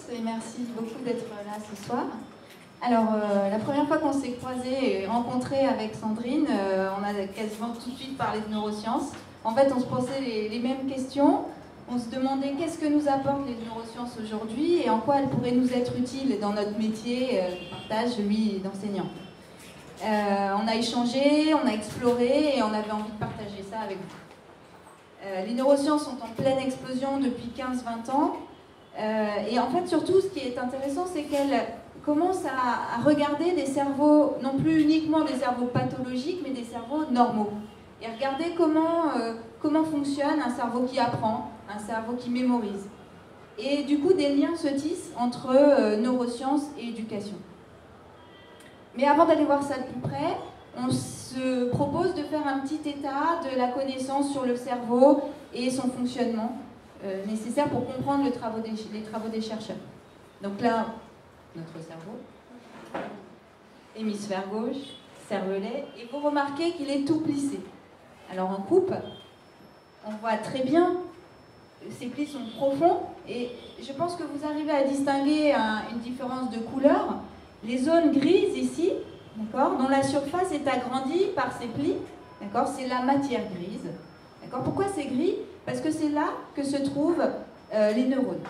et merci beaucoup d'être là ce soir. Alors, la première fois qu'on s'est croisés et rencontrés avec Sandrine, on a quasiment tout de suite parlé de neurosciences. En fait, on se posait les mêmes questions. On se demandait qu'est-ce que nous apportent les neurosciences aujourd'hui et en quoi elles pourraient nous être utiles dans notre métier de partage, celui d'enseignant. On a échangé, on a exploré et on avait envie de partager ça avec vous. Les neurosciences sont en pleine explosion depuis 15-20 ans. Et en fait, surtout, ce qui est intéressant, c'est qu'elles commencent à regarder des cerveaux, non plus uniquement des cerveaux pathologiques, mais des cerveaux normaux. Et regarder comment fonctionne un cerveau qui apprend, un cerveau qui mémorise. Et du coup, des liens se tissent entre neurosciences et éducation. Mais avant d'aller voir ça de plus près, on se propose de faire un petit état de la connaissance sur le cerveau et son fonctionnement nécessaire pour comprendre les travaux des chercheurs. Donc là, notre cerveau, hémisphère gauche, cervelet, et vous remarquez qu'il est tout plissé. Alors en coupe, on voit très bien, ces plis sont profonds, et je pense que vous arrivez à distinguer une différence de couleur. Les zones grises ici, dont la surface est agrandie par ces plis, c'est la matière grise. Pourquoi c'est gris? Parce que c'est là que se trouvent les neurones.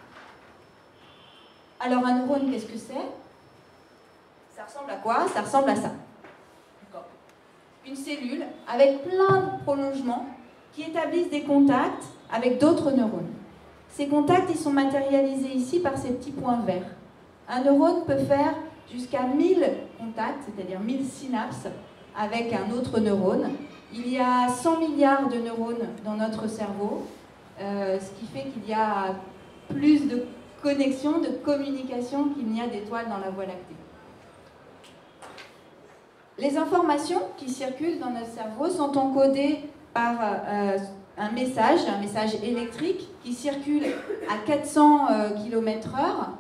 Alors un neurone, qu'est-ce que c'est? Ça ressemble à quoi? Ça ressemble à ça. Une cellule avec plein de prolongements qui établissent des contacts avec d'autres neurones. Ces contacts, ils sont matérialisés ici par ces petits points verts. Un neurone peut faire jusqu'à 1000 contacts, c'est-à-dire 1000 synapses, avec un autre neurone. Il y a 100 milliards de neurones dans notre cerveau, ce qui fait qu'il y a plus de connexions, de communication qu'il n'y a d'étoiles dans la Voie lactée. Les informations qui circulent dans notre cerveau sont encodées par un message électrique qui circule à 400 km/h.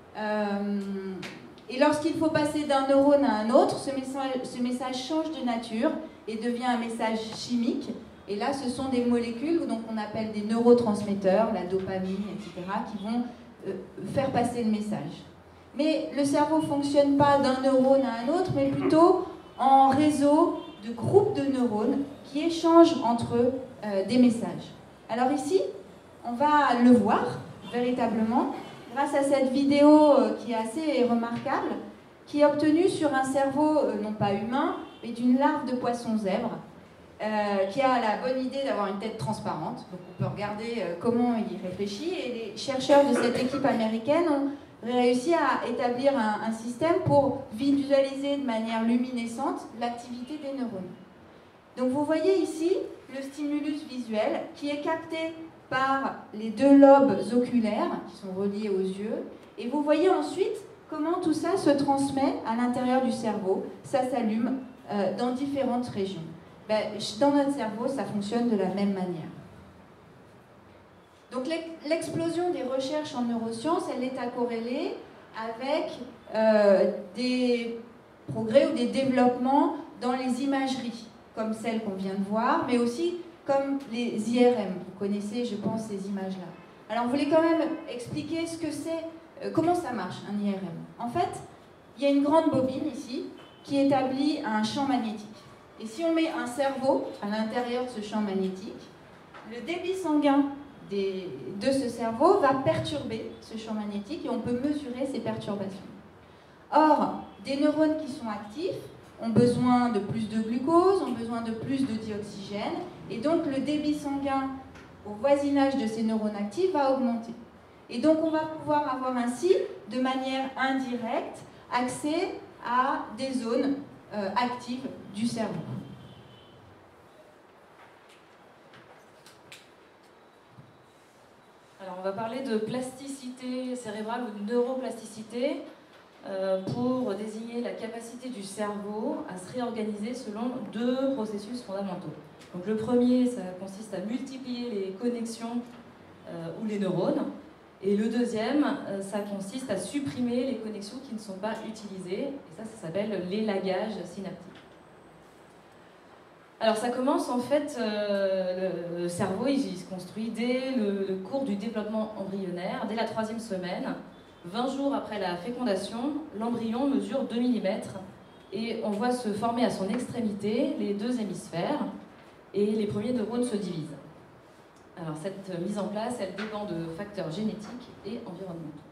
Et lorsqu'il faut passer d'un neurone à un autre, ce message change de nature et devient un message chimique. Et là, ce sont des molécules qu'on appelle des neurotransmetteurs, la dopamine, etc., qui vont faire passer le message. Mais le cerveau ne fonctionne pas d'un neurone à un autre, mais plutôt en réseau de groupes de neurones qui échangent entre eux des messages. Alors ici, on va le voir véritablement grâce à cette vidéo qui est assez remarquable, qui est obtenue sur un cerveau, non pas humain, mais d'une larve de poisson zèbre, qui a la bonne idée d'avoir une tête transparente. Donc on peut regarder comment il réfléchit. Et les chercheurs de cette équipe américaine ont réussi à établir un système pour visualiser de manière luminescente l'activité des neurones. Donc vous voyez ici le stimulus visuel qui est capté par les deux lobes oculaires qui sont reliés aux yeux. Et vous voyez ensuite comment tout ça se transmet à l'intérieur du cerveau. Ça s'allume dans différentes régions. Dans notre cerveau, ça fonctionne de la même manière. Donc l'explosion des recherches en neurosciences, elle est à corréler avec des progrès ou des développements dans les imageries, comme celle qu'on vient de voir, mais aussi comme les IRM. Vous connaissez, je pense, ces images-là. Alors, on voulait quand même expliquer ce que c'est, comment ça marche, un IRM. En fait, il y a une grande bobine ici qui établit un champ magnétique. Et si on met un cerveau à l'intérieur de ce champ magnétique, le débit sanguin de ce cerveau va perturber ce champ magnétique et on peut mesurer ces perturbations. Or, des neurones qui sont actifs ont besoin de plus de glucose, ont besoin de plus de dioxygène, et donc le débit sanguin au voisinage de ces neurones actifs va augmenter. Et donc on va pouvoir avoir ainsi, de manière indirecte, accès à des zones actives du cerveau. Alors on va parler de plasticité cérébrale ou de neuroplasticité pour désigner la capacité du cerveau à se réorganiser selon deux processus fondamentaux. Donc le premier, ça consiste à multiplier les connexions ou les neurones. Et le deuxième, ça consiste à supprimer les connexions qui ne sont pas utilisées. Et ça s'appelle l'élagage synaptique. Alors ça commence en fait, le cerveau il se construit dès le cours du développement embryonnaire, dès la 3e semaine. 20 jours après la fécondation, l'embryon mesure 2 mm et on voit se former à son extrémité les 2 hémisphères et les premiers neurones se divisent. Alors cette mise en place, elle dépend de facteurs génétiques et environnementaux.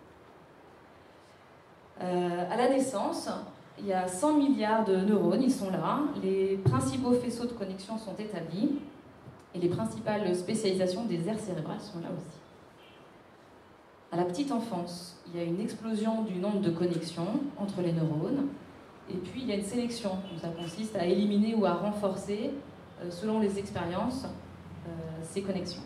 À la naissance, il y a 100 milliards de neurones, ils sont là. Les principaux faisceaux de connexion sont établis et les principales spécialisations des aires cérébrales sont là aussi. À la petite enfance, il y a une explosion du nombre de connexions entre les neurones et puis il y a une sélection. Ça consiste à éliminer ou à renforcer, selon les expériences, ces connexions.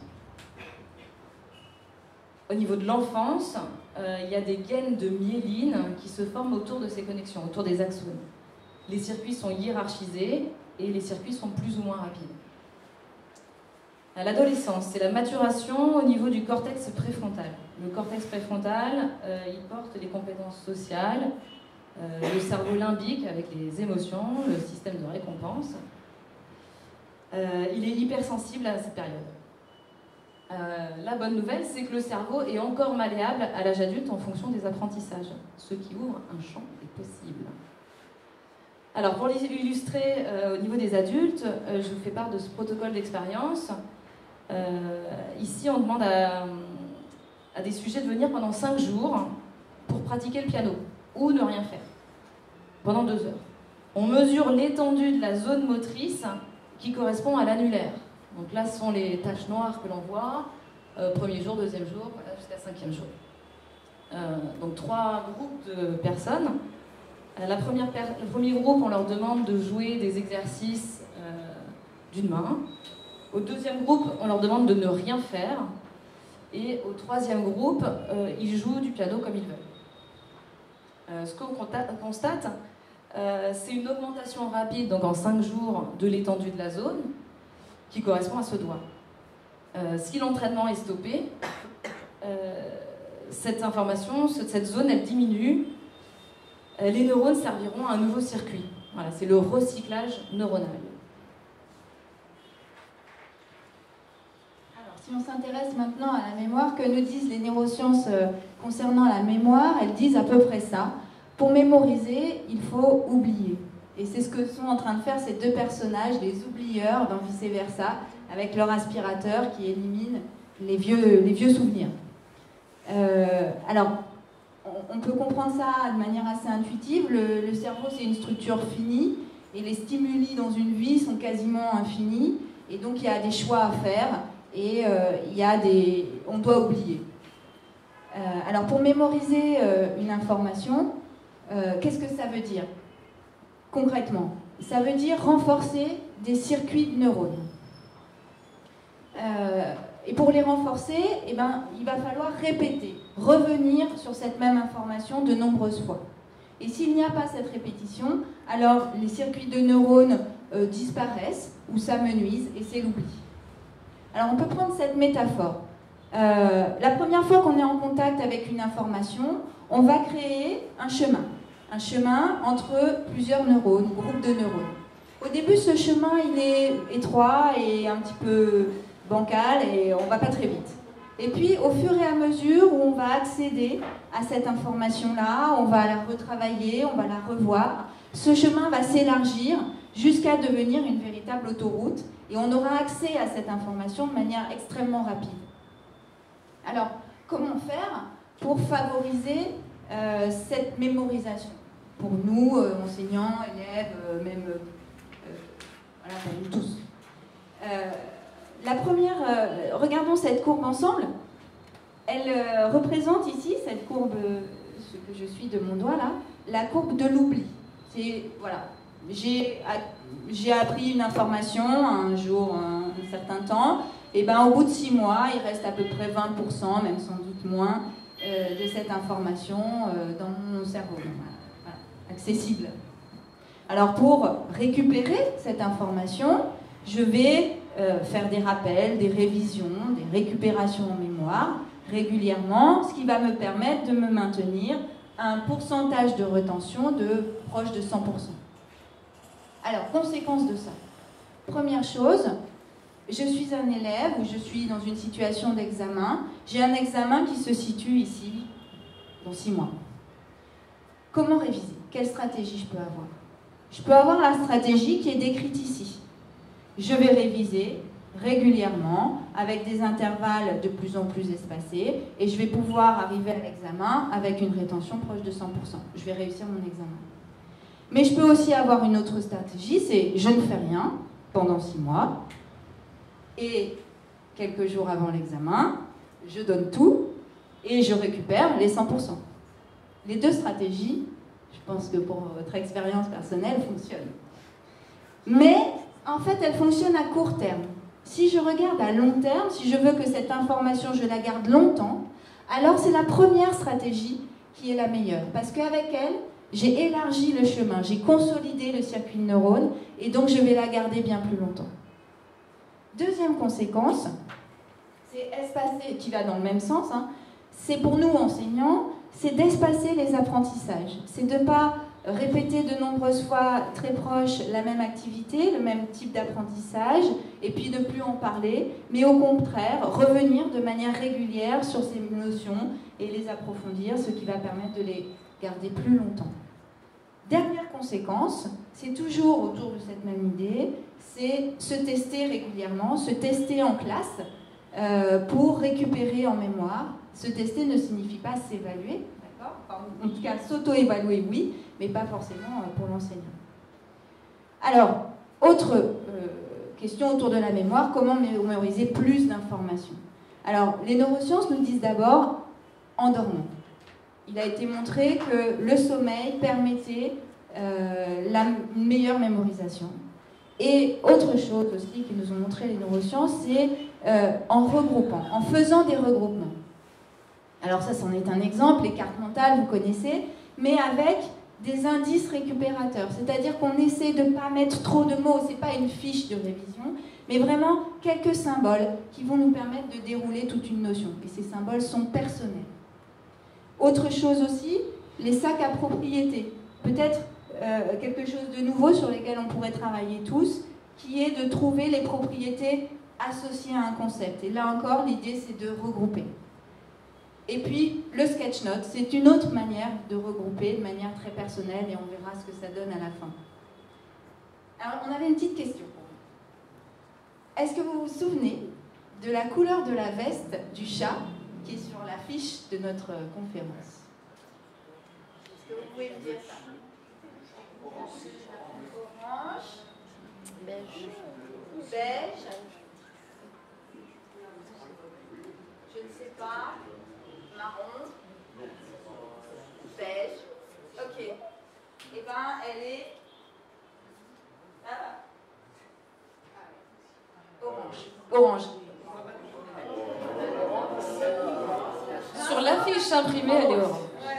Au niveau de l'enfance, il y a des gaines de myéline qui se forment autour de ces connexions, autour des axones. Les circuits sont hiérarchisés et les circuits sont plus ou moins rapides. À l'adolescence, c'est la maturation au niveau du cortex préfrontal. Le cortex préfrontal, il porte les compétences sociales, le cerveau limbique avec les émotions, le système de récompense. Il est hypersensible à cette période. La bonne nouvelle, c'est que le cerveau est encore malléable à l'âge adulte en fonction des apprentissages, ce qui ouvre un champ des possibles. Alors, pour l'illustrer au niveau des adultes, je vous fais part de ce protocole d'expérience. Ici, on demande à des sujets de venir pendant 5 jours pour pratiquer le piano, ou ne rien faire, pendant 2 heures. On mesure l'étendue de la zone motrice qui correspond à l'annulaire. Donc là, ce sont les taches noires que l'on voit, premier jour, deuxième jour, voilà, jusqu'à 5e jour. Donc 3 groupes de personnes. Le premier groupe, on leur demande de jouer des exercices d'une main. Au deuxième groupe, on leur demande de ne rien faire. Et au 3e groupe, ils jouent du piano comme ils veulent. Ce qu'on constate, c'est une augmentation rapide, donc en 5 jours, de l'étendue de la zone, qui correspond à ce doigt. Si l'entraînement est stoppé, cette zone, elle diminue. Les neurones serviront à un nouveau circuit. Voilà, c'est le recyclage neuronal. Alors, si on s'intéresse maintenant à la mémoire, que nous disent les neurosciences concernant la mémoire? Elles disent à peu près ça. Pour mémoriser, il faut oublier. Et c'est ce que sont en train de faire ces 2 personnages, les oublieurs, dans Vice Versa, avec leur aspirateur qui élimine les vieux souvenirs. Alors, on peut comprendre ça de manière assez intuitive. Le cerveau, c'est une structure finie, et les stimuli dans une vie sont quasiment infinis, et donc il y a des choix à faire, et on doit oublier. Alors, pour mémoriser une information, qu'est-ce que ça veut dire? Concrètement, ça veut dire renforcer des circuits de neurones. Et pour les renforcer, il va falloir répéter, revenir sur cette même information de nombreuses fois. Et s'il n'y a pas cette répétition, alors les circuits de neurones disparaissent ou s'amenuisent et c'est l'oubli. Alors on peut prendre cette métaphore. La première fois qu'on est en contact avec une information, on va créer un chemin entre plusieurs neurones, groupes de neurones. Au début, ce chemin, il est étroit et un petit peu bancal et on ne va pas très vite. Et puis, au fur et à mesure où on va accéder à cette information-là, on va la retravailler, on va la revoir, ce chemin va s'élargir jusqu'à devenir une véritable autoroute et on aura accès à cette information de manière extrêmement rapide. Alors, comment faire pour favoriser cette mémorisation? Pour nous, enseignants, élèves, même voilà, pour nous tous. La première, regardons cette courbe ensemble. Elle représente ici, cette courbe, ce que je suis de mon doigt là, la courbe de l'oubli. C'est, voilà, j'ai appris une information un jour, un certain temps, et ben au bout de 6 mois, il reste à peu près 20%, même sans doute moins, de cette information dans mon cerveau. Voilà, accessible. Alors pour récupérer cette information, je vais faire des rappels, des révisions, des récupérations en mémoire régulièrement, ce qui va me permettre de me maintenir à un pourcentage de rétention de proche de 100%. Alors, conséquence de ça. Première chose, je suis un élève ou je suis dans une situation d'examen. J'ai un examen qui se situe ici, dans 6 mois. Comment réviser? Quelle stratégie je peux avoir? Je peux avoir la stratégie qui est décrite ici. Je vais réviser régulièrement, avec des intervalles de plus en plus espacés, et je vais pouvoir arriver à l'examen avec une rétention proche de 100%. Je vais réussir mon examen. Mais je peux aussi avoir une autre stratégie, c'est je ne fais rien pendant 6 mois, et quelques jours avant l'examen, je donne tout, et je récupère les 100%. Les deux stratégies, je pense que pour votre expérience personnelle, fonctionnent. Mais, en fait, elles fonctionnent à court terme. Si je regarde à long terme, si je veux que cette information, je la garde longtemps, alors c'est la première stratégie qui est la meilleure. Parce qu'avec elle, j'ai élargi le chemin, j'ai consolidé le circuit de neurones, et donc je vais la garder bien plus longtemps. Deuxième conséquence, c'est espacer, qui va dans le même sens, hein, c'est pour nous enseignants, c'est d'espacer les apprentissages. C'est de ne pas répéter de nombreuses fois très proche la même activité, le même type d'apprentissage, et puis ne plus en parler, mais au contraire, revenir de manière régulière sur ces notions et les approfondir, ce qui va permettre de les garder plus longtemps. Dernière conséquence, c'est toujours autour de cette même idée, c'est se tester régulièrement, se tester en classe pour récupérer en mémoire. Se tester ne signifie pas s'évaluer, d'accord? Enfin, en tout cas, s'auto-évaluer, oui, mais pas forcément pour l'enseignant. Alors, autre question autour de la mémoire, comment mémoriser plus d'informations? Alors, les neurosciences nous disent d'abord, en dormant. Il a été montré que le sommeil permettait une meilleure mémorisation. Et autre chose aussi que nous ont montré les neurosciences, c'est en regroupant, en faisant des regroupements. Alors ça, c'en est un exemple, les cartes mentales, vous connaissez, mais avec des indices récupérateurs. C'est-à-dire qu'on essaie de ne pas mettre trop de mots, ce n'est pas une fiche de révision, mais vraiment quelques symboles qui vont nous permettre de dérouler toute une notion. Et ces symboles sont personnels. Autre chose aussi, les sacs à propriété. Peut-être quelque chose de nouveau sur lequel on pourrait travailler tous, qui est de trouver les propriétés associées à un concept. Et là encore, l'idée, c'est de regrouper. Et puis, le sketch note, c'est une autre manière de regrouper, de manière très personnelle, et on verra ce que ça donne à la fin. Alors, on avait une petite question pour vous. Est-ce que vous vous souvenez de la couleur de la veste du chat qui est sur l'affiche de notre conférence? Est-ce que vous pouvez me dire ça? Orange, beige, beige, je ne sais pas, marron, beige, ok. Et ben elle est orange. Sur l'affiche imprimée, elle est orange.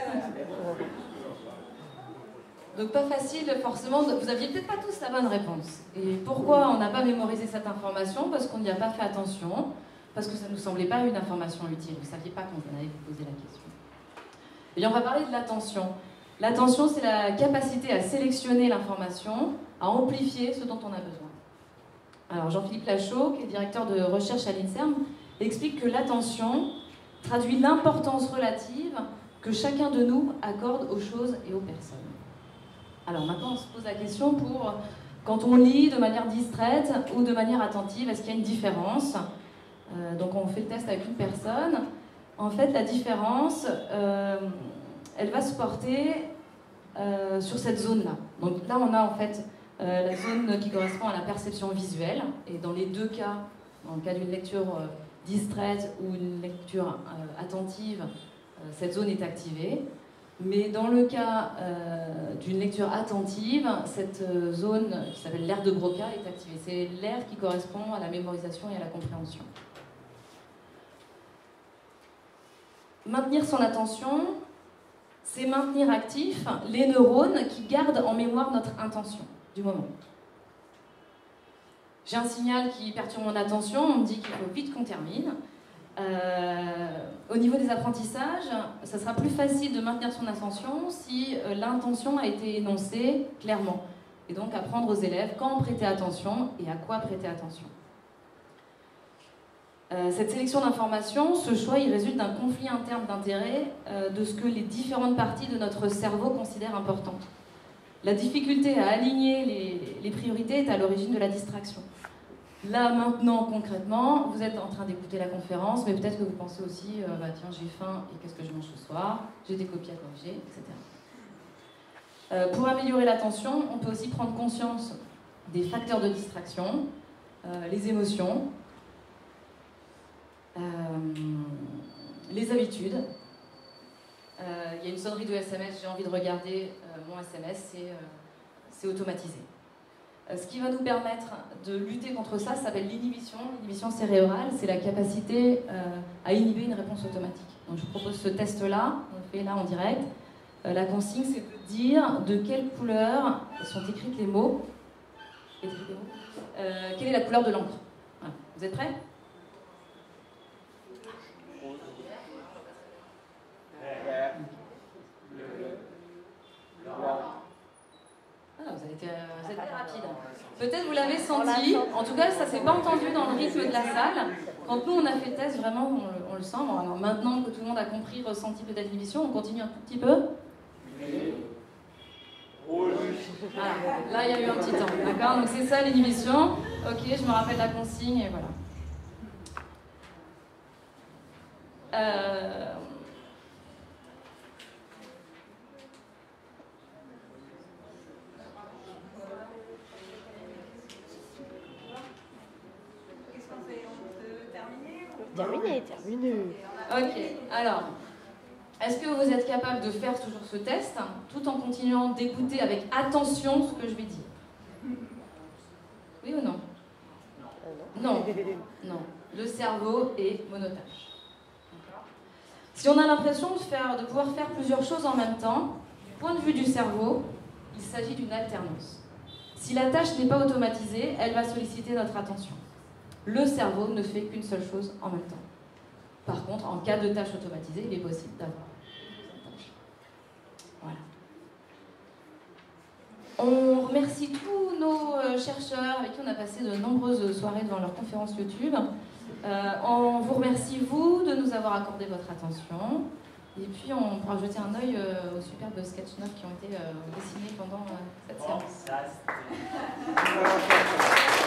Donc pas facile forcément, vous aviez peut-être pas tous la bonne réponse. Et pourquoi on n'a pas mémorisé cette information? Parce qu'on n'y a pas fait attention, parce que ça ne nous semblait pas une information utile. Vous ne saviez pas qu'on allait vous poser la question. Et on va parler de l'attention. L'attention, c'est la capacité à sélectionner l'information, à amplifier ce dont on a besoin. Alors Jean-Philippe Lachaud, qui est directeur de recherche à l'INSERM, explique que l'attention traduit l'importance relative que chacun de nous accorde aux choses et aux personnes. Alors maintenant, on se pose la question pour quand on lit de manière distraite ou de manière attentive, est-ce qu'il y a une différence? Donc on fait le test avec une personne. En fait, la différence, elle va se porter sur cette zone-là. Donc là, on a en fait la zone qui correspond à la perception visuelle. Et dans les deux cas, dans le cas d'une lecture distraite ou une lecture attentive, cette zone est activée. Mais dans le cas d'une lecture attentive, cette zone qui s'appelle l'aire de Broca est activée. C'est l'aire qui correspond à la mémorisation et à la compréhension. Maintenir son attention, c'est maintenir actifs les neurones qui gardent en mémoire notre intention du moment. J'ai un signal qui perturbe mon attention, on me dit qu'il faut vite qu'on termine. Au niveau des apprentissages, ça sera plus facile de maintenir son attention si l'intention a été énoncée clairement. Et donc apprendre aux élèves quand prêter attention et à quoi prêter attention. Cette sélection d'informations, ce choix, il résulte d'un conflit interne d'intérêts de ce que les différentes parties de notre cerveau considèrent importantes. La difficulté à aligner les priorités est à l'origine de la distraction. Là, maintenant, concrètement, vous êtes en train d'écouter la conférence, mais peut-être que vous pensez aussi, bah, tiens, j'ai faim et qu'est-ce que je mange ce soir, j'ai des copies à corriger, etc. Pour améliorer l'attention, on peut aussi prendre conscience des facteurs de distraction, les émotions, les habitudes. Il y a une sonnerie de SMS, j'ai envie de regarder mon SMS, c'est automatisé. Ce qui va nous permettre de lutter contre ça s'appelle l'inhibition. L'inhibition cérébrale, c'est la capacité à inhiber une réponse automatique. Donc je vous propose ce test-là, on le fait là en direct. La consigne, c'est de dire de quelle couleur sont écrits les mots. Quelle est la couleur de l'encre? Voilà. Vous êtes prêts? Vous êtes rapide. Peut-être vous l'avez senti, en tout cas ça s'est pas entendu dans le rythme de la salle. Quand nous on a fait le test, vraiment on le sent. Bon, alors maintenant que tout le monde a compris, ressenti peut-être l'inhibition, on continue un tout petit peu. Voilà. Là il y a eu un petit temps, d'accord? Donc c'est ça l'inhibition. Ok, je me rappelle la consigne et voilà. Terminé. Ok, alors, est-ce que vous êtes capable de faire toujours ce test tout en continuant d'écouter avec attention ce que je vais dire? Oui ou non? Non. Non. Le cerveau est monotache. Si on a l'impression de pouvoir faire plusieurs choses en même temps, du point de vue du cerveau, il s'agit d'une alternance. Si la tâche n'est pas automatisée, elle va solliciter notre attention. Le cerveau ne fait qu'une seule chose en même temps. Par contre, en cas de tâche automatisée, il est possible d'avoir cette tâche. Voilà. On remercie tous nos chercheurs avec qui on a passé de nombreuses soirées devant leur conférence YouTube. On vous remercie, vous, de nous avoir accordé votre attention. Et puis, on pourra jeter un œil aux superbes sketch notes qui ont été dessinés pendant cette séance.